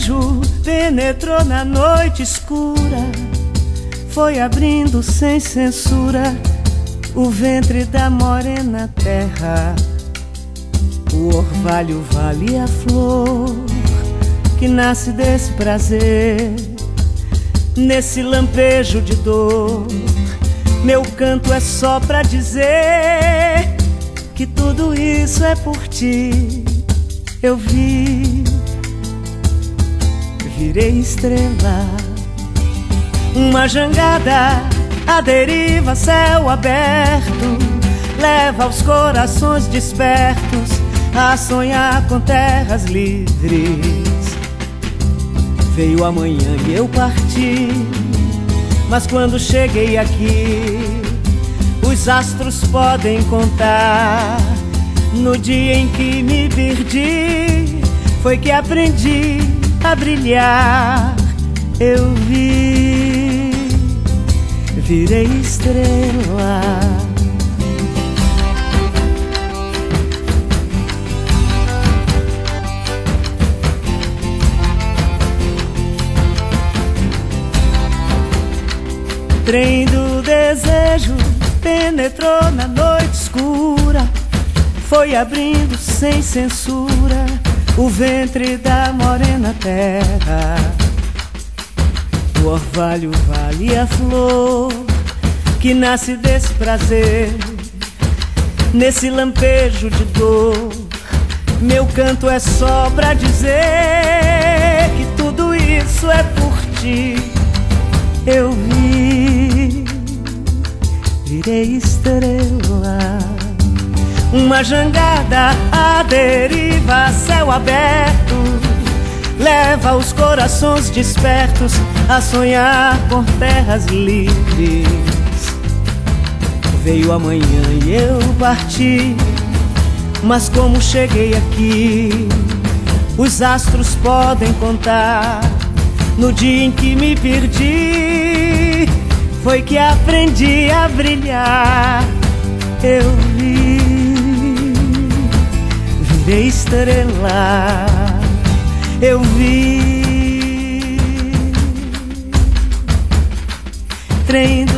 desejo penetrou na noite escura, foi abrindo sem censura o ventre da morena terra. O orvalho vale a flor que nasce desse prazer. Nesse lampejo de dor, meu canto é só pra dizer que tudo isso é por ti. Eu virei estrela, uma jangada à deriva, céu aberto, leva os corações despertos a sonhar com terras livres. Veio amanhã e eu parti, mas quando cheguei aqui, os astros podem contar. No dia em que me perdi, foi que aprendi a brilhar. Eu virei estrela. Trem do desejo penetrou na noite escura, foi abrindo sem censura o ventre da morena terra. O orvalho vale a flor que nasce desse prazer. Nesse lampejo de dor, meu canto é só pra dizer que tudo isso é por ti. Eu virei estrela, uma jangada à deriva, céu aberto, leva os corações despertos a sonhar por terras livres. Veio amanhã e eu parti, mas como cheguei aqui, os astros podem contar. No dia em que me perdi, foi que aprendi a brilhar. Eu virei estrela. Eu trem